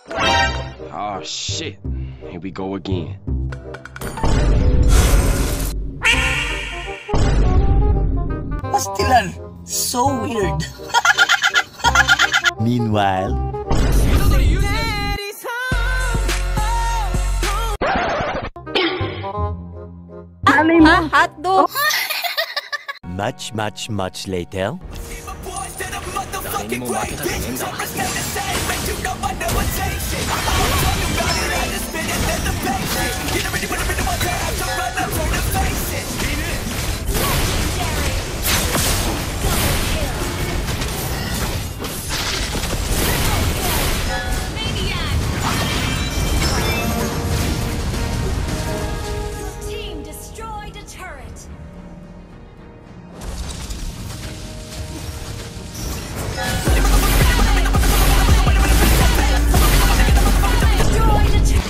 Oh shit. Here we go again. Pastilan. So weird. Meanwhile, hotdog. much later. 誰にも負けたくねえんだ。 Team destroyed a turret. Destroyed a turret.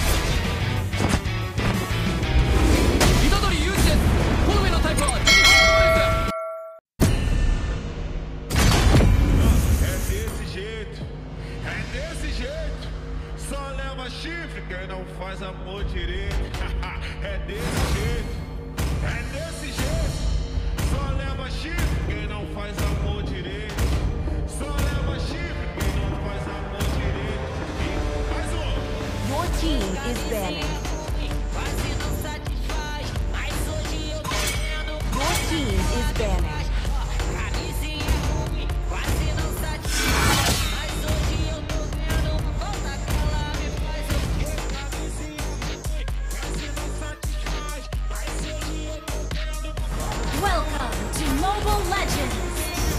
虎杖裕二です。フォルメのタイプはジェニファーです。 É desse jeito, é desse jeito. Só leva chifre quem não faz amor direito. É desse jeito, é desse jeito. Só leva chifre quem não faz amor direito. Só leva chifre quem não faz amor direito. E mais um. Your team is banning. Your team is banning. Welcome to Mobile Legends.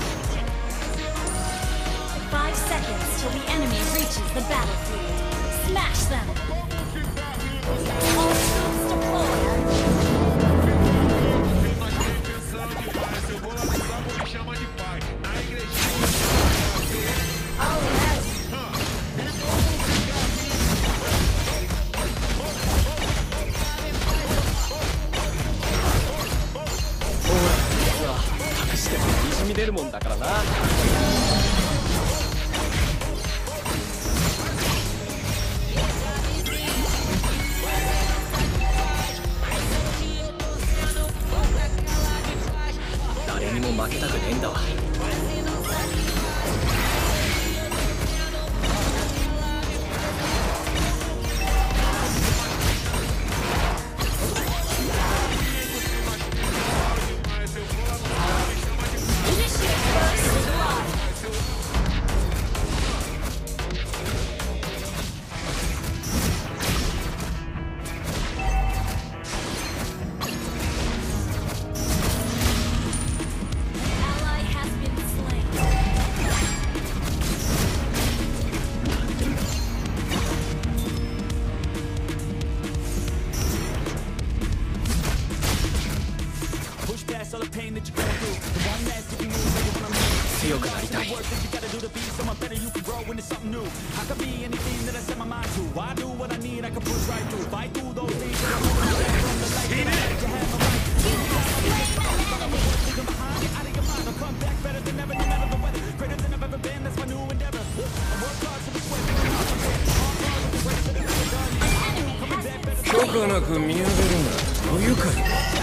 5 seconds till the enemy reaches the battlefield. Smash them. All troops deployed. Eu vou lá no saco, me chama de pai. Na igrejinha. 滲み出るもんだからな。誰にも負けたくねえんだわ。 Ally has been slain. Push past all the pain that you're going through. The one that's giving you what you wanna move. 強くなりたい。 Work that you gotta do to be someone better. You can grow into something new. I could be anything that I set my mind to. I do what I need. I can push right through. Fight through those things that I want to get from the light that I let you have my right. Behind it, out of your mind. I'll come back better than ever, no matter the weather. Greater than I've ever been. That's my new endeavor. I work hard to persuade me. 許可なく見上げるな。不愉快。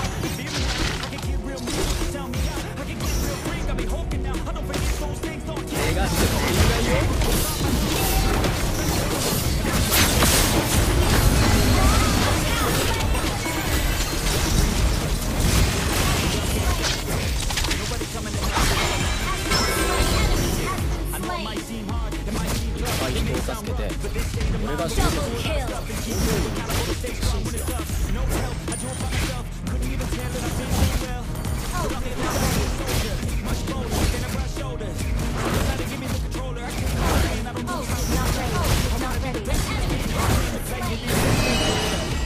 怪我してもいないよ。相手を助けて、俺が勝利 Double kill. 信じろ。 Oh, not ready. Oh, not ready. The enemy has been slain.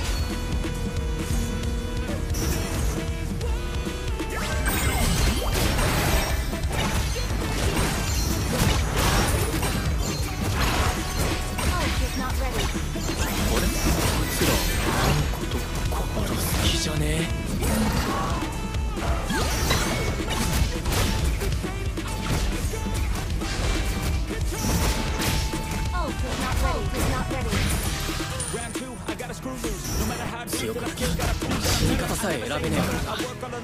Oh, he's not ready. こいつら、あのこと心好きじゃねえ。 強くなきゃ死に方さえ選べねえからな。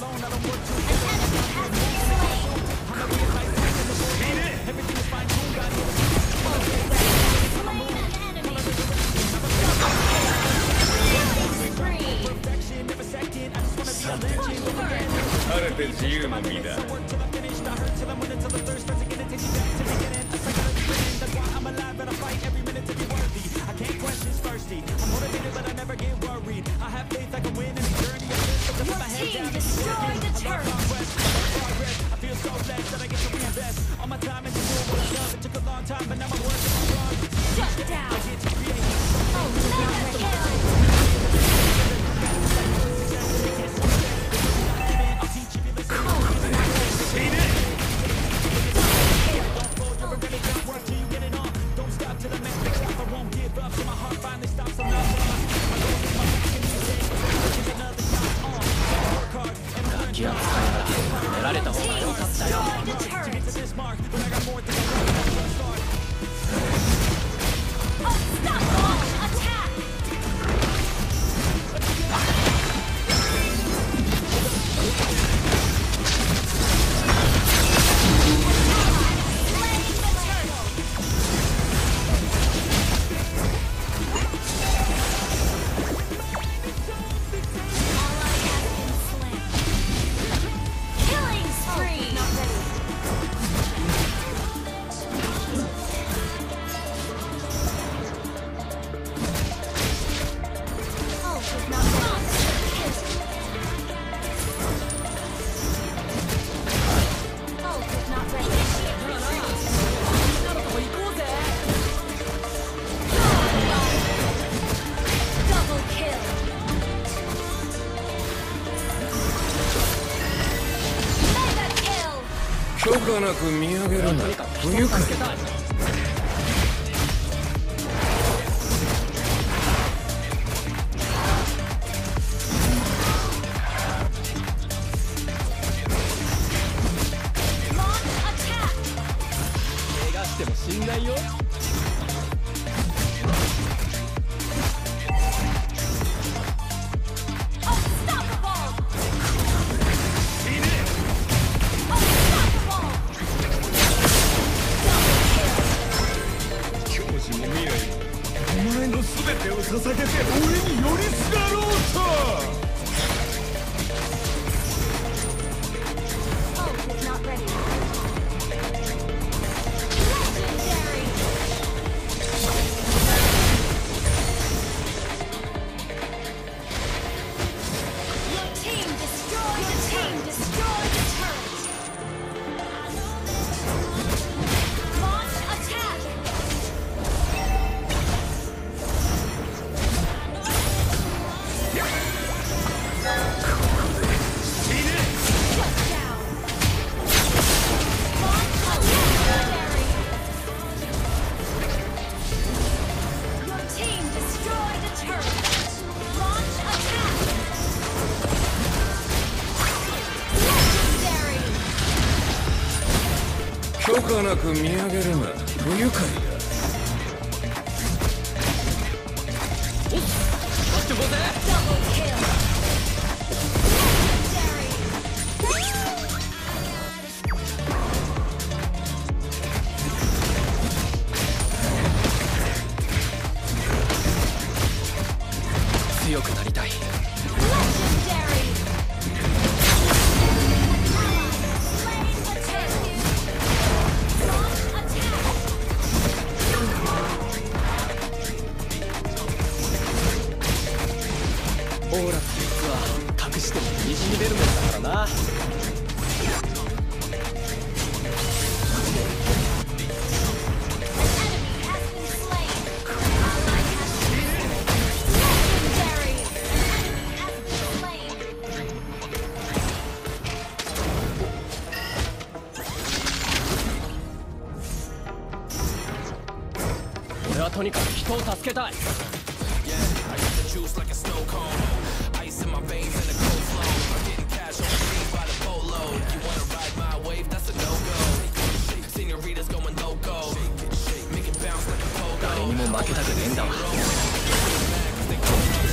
晴れて自由の身だ。 Team destroy the turret. Shut down. Mega kill. Double kill. 許可なく見上げるな。不愉快だ。 怪我しても死んないよ。 教師も未来もお前の全てを捧げて俺に寄りすがろうと。 Ult is not ready. Legendary. Your team destroyed the turret. Launch attack. Shut down. Launch legendary. Your team destroyed a turret. Launch attack. Legendary. 許可なく見上げるな。不愉快だ。 Double kill. Legendary. 強くなりたい。 Legendary. Slain the turret. Launch attack. オーラス実は隠してもにじみ出るもんだからな。 俺はとにかく人を助けたい。 Juice like a snow cone, ice in my veins and a cold flow. I'm getting cash overseas by the boatload. You wanna ride my wave? That's a no-go. Senoritas going loco, make it bounce like a pogo. 誰にも負けたくねえんだわ。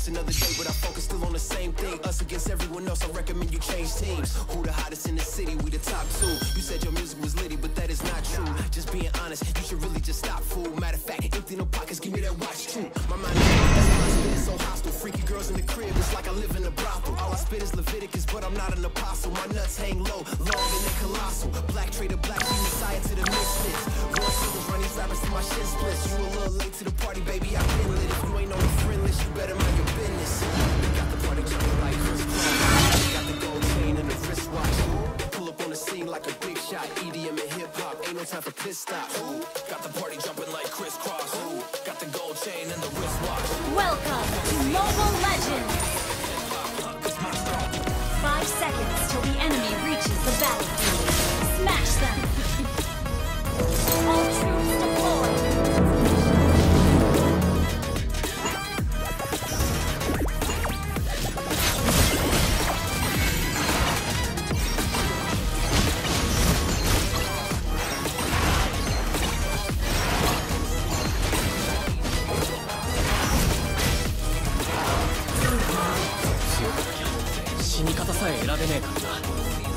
It's another day, but I focus still on the same thing. Us against everyone else, I recommend you change teams. Who the hottest in the city? We the top two. You said your music was litty, but that is not true. Just being honest, you should really just stop, fool. Matter of fact, empty no pockets, give me that watch too. My mind is that's why I spit it so hostile. Freaky girls in the crib, it's like I live in a brothel. All I spit is Leviticus, but I'm not an apostle. My nuts hang low, long and they colossal. Black trader, black king, messiah to the misfits. Going singles, run these rappers to my shin splits. You a little late to the party, baby, I've been lit. If you ain't on the friend list, you better mind your business. They got the party jumping like Chris Cross. Got the gold chain and the wristwatch. Pull up on the scene like a big shot. EDM and hip hop, ain't no time for piss stop. Got the party jumping like crisscross. Got the gold chain and the wristwatch. Welcome to Mobile Legends! 5 seconds till the enemy reaches the battlefield. Smash them! All troops deployed! 死に方さえ選べねえからな。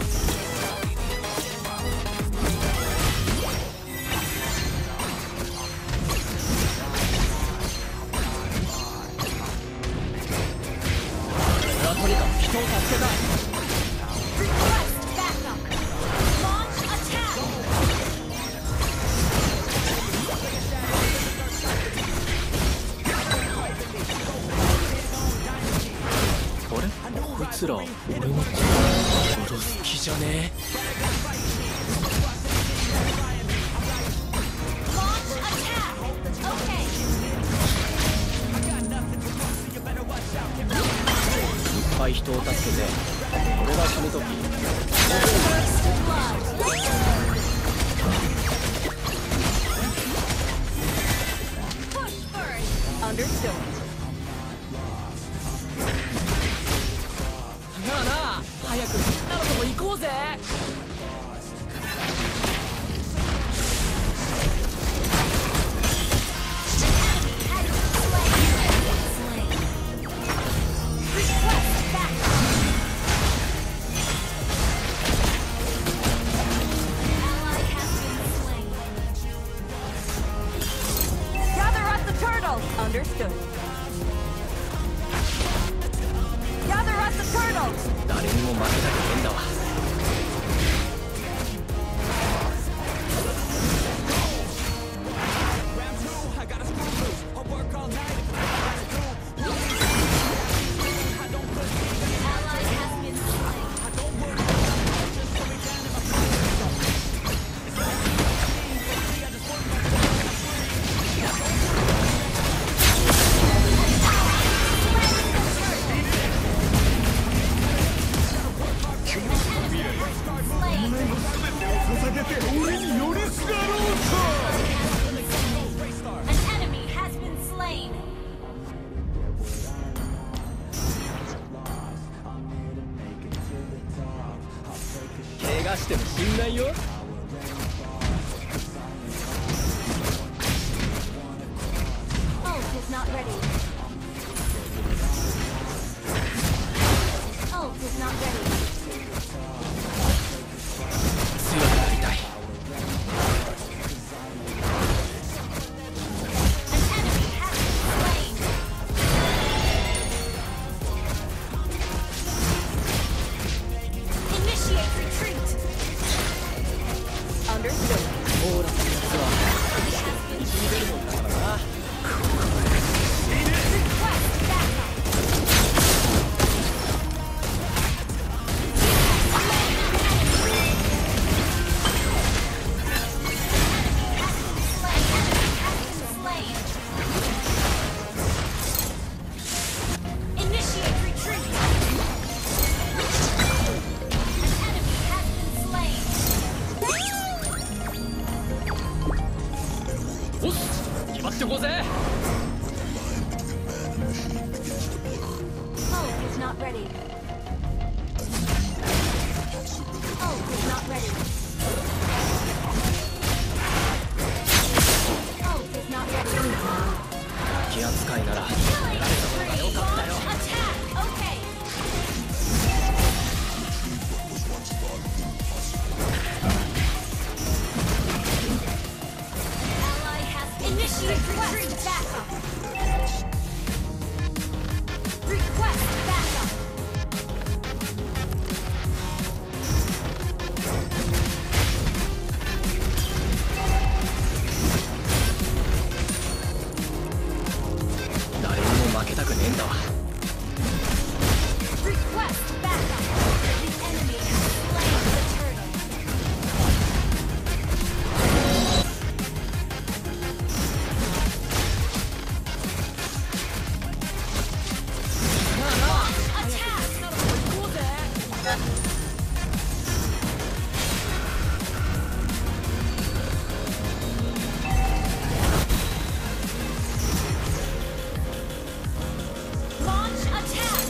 俺はとにかく人を助けたい。 Request backup! Launch attack! あれ？こいつら俺の殺す気じゃねえ。 Launch attack! Okay. いっぱい人を助けて俺が死ぬ時 First blood! Push first! Understood. なあなあ、早くみんなのとこ行こうぜ。 Request backup! Ally has been slain. Gather up the turtles. Understood. Gather up the turtles. 誰にも負けたくねえんだわ。 Ally has been slain. Slain. An enemy has been slain. 怪我しても死んないよ。 Ult is not ready. Ult is not ready. 強くなりたい。 An enemy has been slain. Initiate retreat. Understood. オーラのやつは一に出るもんだからな。 Request backup. Slain. Initiate retreat. An enemy has been slain. おっ、決まってこうぜ。 Ult is not ready. Ult is not ready. Ult is not ready. 気扱いなら Killing spree. Launch Request backup. Request backup. 誰にも負けたくねえんだわ。 Request backup. The enemy has slain the turtle. Launch attack.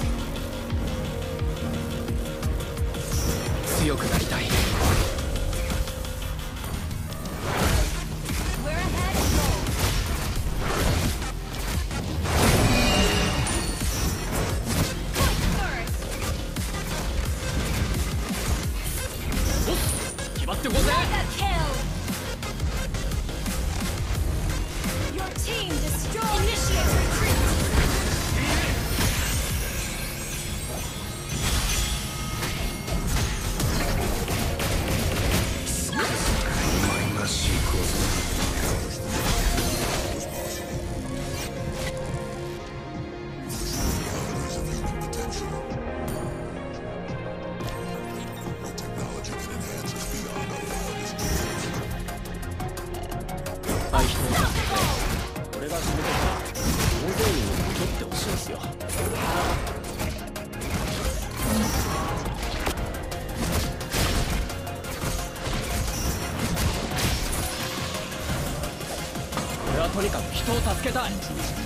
強くなりたい。 We're ahead of goal. Point first. 決まってこうぜ。 Mega kill. Your team destroyed. Initiate retreat. 俺はとにかく人を助けたい。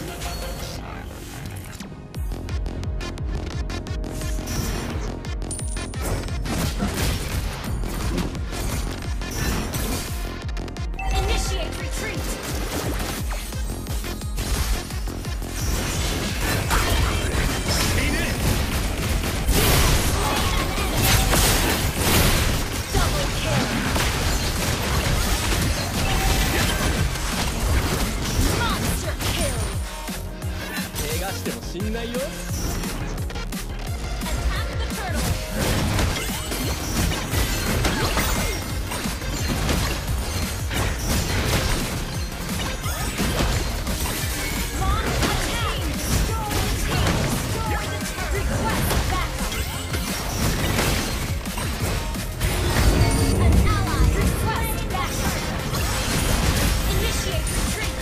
Initiate retreat. Double kill. Monster kill. 怪我しても死んないよ。 Attack the turtle. Launch attack. Request backup. An ally request backup. Initiate retreat.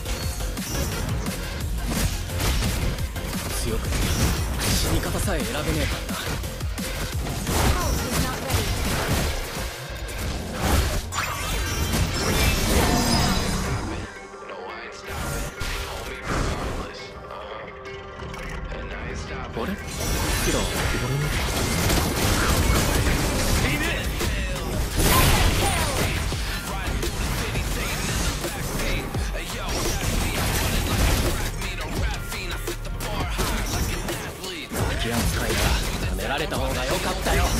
強くなり死に方さえ選べねえからな。 Ult is not ready. あれ？キラ俺の 気扱いがやめられた方が良かったよ。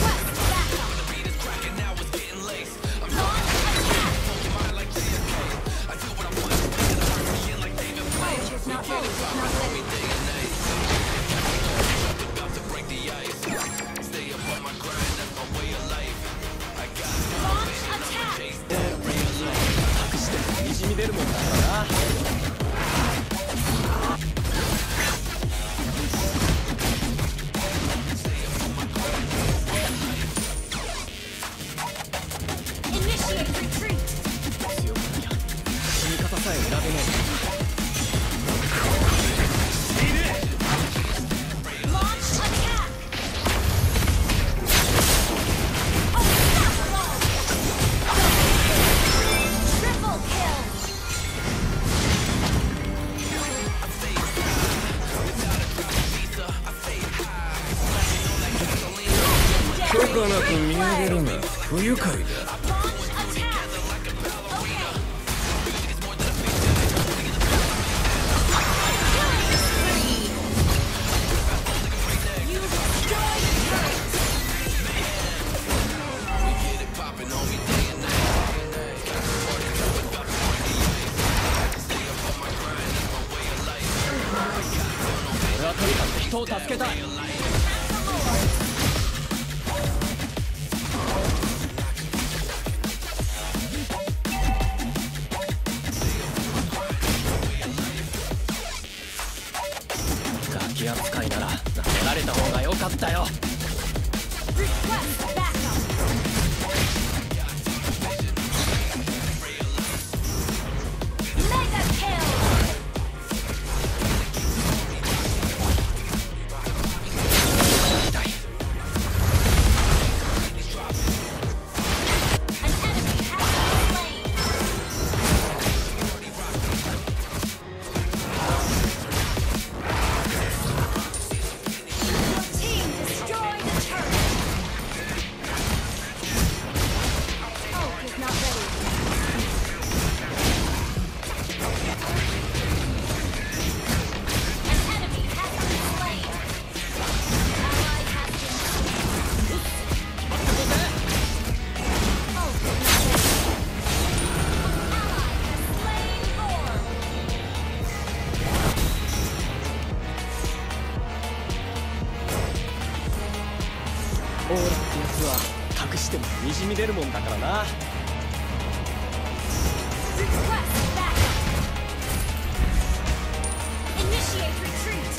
託してにじみ出るもんだからな。 Initiate retreat. 強くなりゃ死に方さえ選べねえ。 Launch attack. Unstoppable. Triple kill. を助けたい。ガキ扱いなら投げられた方が良かったよ。 Request backup. Mega kill. An enemy has been slain. Your team destroyed the turret. Ult is not ready. An enemy has been slain. Ally has been slain. Ult is not ready. Ally has slain Lord. オーラってやつは隠しても滲み出るもんだからな。 Request backup. Initiate retreat.